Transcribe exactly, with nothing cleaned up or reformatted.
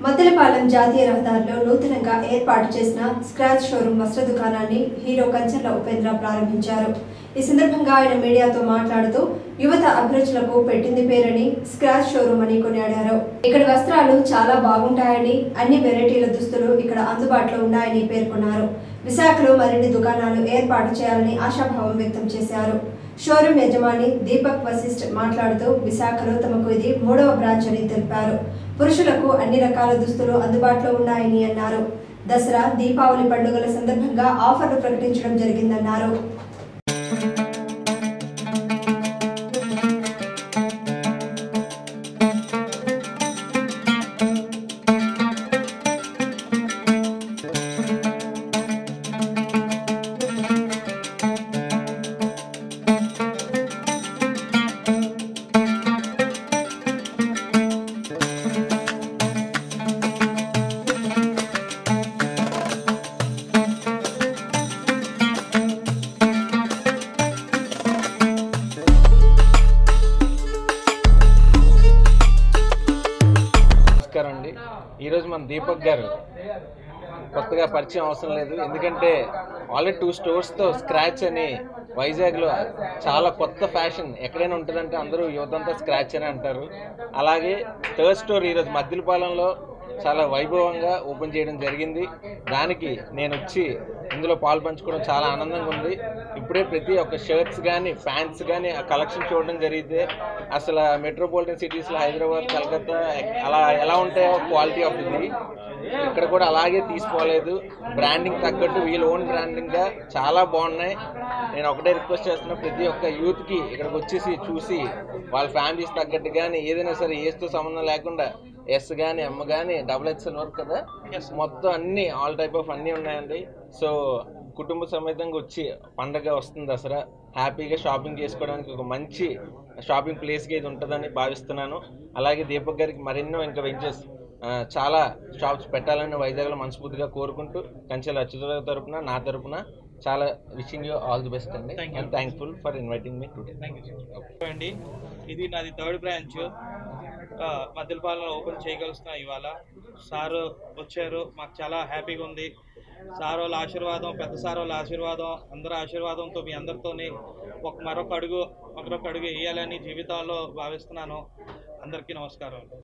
మద్దెలపాలెం జాతీయ రహదారిలో నూతనంగా ఏర్పాటు చేసిన స్క్రాచ్ షోరూం వస్త్ర దుకాణాన్ని హీరో కంచర్ల ఉపేంద్ర ప్రారంభించారు. ఈ సందర్భంగా ఆయన మీడియాతో మాట్లాడుతూ యువత అభిరుచులకు పెట్టింది పేరని స్క్రాచ్ షోరూం అని కొనియాడారు. ఇక్కడ వస్త్రాలు చాలా బాగుంటాయని, అన్ని వెరైటీల దుస్తులు ఇక్కడ అందుబాటులో ఉన్నాయని పేర్కొన్నారు. విశాఖలో మరిన్ని దుకాణాలు ఏర్పాటు చేయాలని ఆశాభావం వ్యక్తం చేశారు. షోరూం యజమాని దీపక్ వశిష్ఠ్ మాట్లాడుతూ విశాఖలో తమకు ఇది మూడవ బ్రాంచ్ అని తెలిపారు. పురుషులకు అన్ని రకాల దుస్తులు అందుబాటులో ఉన్నాయని అన్నారు. దసరా, దీపావళి పండుగల సందర్భంగా ఆఫర్లు ప్రకటించడం జరిగిందన్నారు. అండి ఈరోజు మన దీపక్ గారు కొత్తగా పరిచయం అవసరం లేదు, ఎందుకంటే ఆల్రెడీ టూ స్టోర్స్తో స్క్రాచ్ అని వైజాగ్లో చాలా కొత్త ఫ్యాషన్ ఎక్కడైనా ఉంటుందంటే అందరూ యువతంతా స్క్రాచ్ అని అంటారు. అలాగే థర్డ్ స్టోర్ ఈరోజు మద్దెలపాలెంలో చాలా వైభవంగా ఓపెన్ చేయడం జరిగింది. దానికి నేను వచ్చి ఇందులో పాలు పంచుకోవడం చాలా ఆనందంగా ఉంది. ఇప్పుడే ప్రతి ఒక్క షర్ట్స్ కానీ ప్యాంట్స్ కానీ ఆ కలెక్షన్ చూడడం జరిగితే అసలు మెట్రోపాలిటన్ సిటీస్లో హైదరాబాద్, కలకత్తా అలా ఎలా ఉంటాయో క్వాలిటీ ఆఫ్ ఇది ఇక్కడ కూడా అలాగే తీసుకోలేదు. బ్రాండింగ్ తగ్గట్టు వీళ్ళ ఓన్ బ్రాండింగ్గా చాలా బాగున్నాయి. నేను ఒకటే రిక్వెస్ట్ చేస్తున్నా, ప్రతి ఒక్క యూత్కి ఇక్కడికి వచ్చేసి చూసి వాళ్ళ ఫ్యామిలీస్ తగ్గట్టు కానీ ఏదైనా సరే ఏజ్తో సంబంధం లేకుండా ఎస్ కానీ ఎమ్ కానీ డబుల్ ఎక్స్ఎల్ వర్క్ కదా మొత్తం అన్ని ఆల్ టైప్ ఆఫ్ అన్నీ ఉన్నాయండి. సో కుటుంబ సమేతంగా వచ్చి పండగ వస్తుంది దసరా, హ్యాపీగా షాపింగ్ చేసుకోవడానికి ఒక మంచి షాపింగ్ ప్లేస్గా ఇది ఉంటుందని భావిస్తున్నాను. అలాగే దీపక్ గారికి మరెన్నో ఇంకా వెంచర్స్ చాలా షాప్స్ పెట్టాలని వైజాగ్లో మనస్ఫూర్తిగా కోరుకుంటూ కంచెల అచ్యుత తరపున నా తరపున చాలా wishing you all the best అండి. And thankful for inviting me today. అండి ఇది నాది థర్డ్ బ్రాంచ్ మద్దెలపాలెంలో ఓపెన్ చేయగలుగుతున్నాం. ఇవాళ సారు వచ్చారు, మాకు చాలా హ్యాపీగా ఉంది. సార్ వాళ్ళ ఆశీర్వాదం, పెద్ద సార్ వాళ్ళ ఆశీర్వాదం, అందరి ఆశీర్వాదంతో మీ అందరితోని ఒక మరొక అడుగు మరొక అడుగు వేయాలని జీవితంలో భావిస్తున్నాను. అందరికీ నమస్కారం.